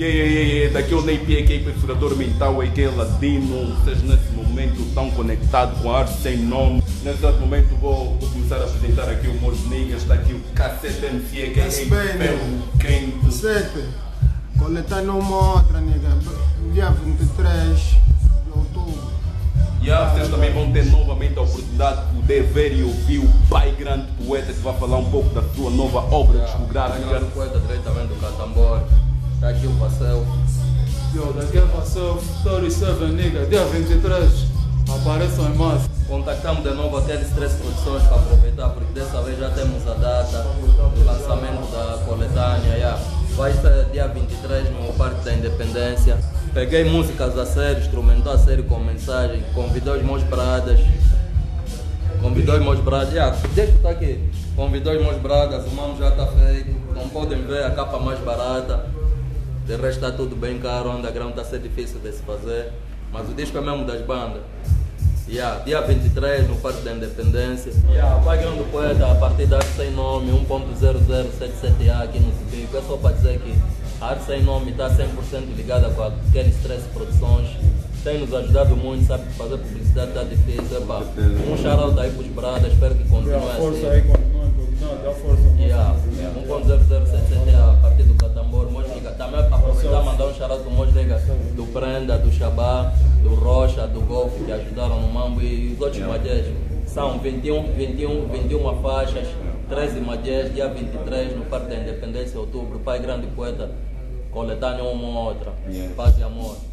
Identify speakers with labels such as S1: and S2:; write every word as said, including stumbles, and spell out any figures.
S1: E aí, e aí, daqui é o Ney P, que é perfurador mental, e que é ladino. Vocês nesse momento estão conectados com a arte sem nome. Nesse exato momento vou, vou começar a apresentar aqui o Meus Niggas. Está aqui o Cassete M C, que é ferro quente.
S2: Cassete, coletando uma outra, nega, dia vinte e três de outubro.
S1: E yeah, vocês também vão ter novamente a oportunidade de poder ver e ouvir o pai grande poeta que vai falar um pouco da sua nova obra
S3: yeah,
S1: discográfica.
S3: O pai grande poeta diretamente do Catambor. Está aqui o Vassel.
S4: Yo, daqui é Vassel, trinta e sete, nigga, dia vinte e três, apareçam em massa.
S3: Contactamos de novo aqueles três produções para aproveitar, porque dessa vez já temos a data do lançamento da coletânea. Yeah. Vai ser dia vinte e três no Parque da Independência. Peguei músicas a sério, instrumental a sério com mensagem, convidei os meus bradas. Convidou os meus bradas, yeah, deixa eu estar aqui. Convidou os meus bradas, o mamo já está feito. Não podem ver a capa mais barata. De resto está tudo bem caro, o underground está a ser difícil de se fazer. Mas o disco é mesmo das bandas. Yeah, dia vinte e três no Parque da Independência. Yeah, o pai grande poeta, a partir da Arte Sem Nome, um ponto zero zero sete sete A aqui no Cibico. É só para dizer que a Arte Sem Nome está cem por cento ligada com aqueles três produções. Tem nos ajudado muito, sabe que fazer publicidade está difícil. Epa, um shout-out aí para os bradas, espero que continue
S4: Yeah, força
S3: assim.
S4: aí, continua, continua, dá força.
S3: Yeah, um ponto zero zero sete sete A a partir do Catambor. Também aproveitar e mandar um shout-out do Mosliga, do Prenda, do Xabá, do Rocha, do Golf, que ajudaram no Mambo, e os outros yeah. Madés. São vinte e um, vinte e um, vinte e uma faixas, treze Madés, dia vinte e três no Parque da Independência, outubro. Pai grande poeta, coletânea uma ou outra. Yeah. Paz e amor.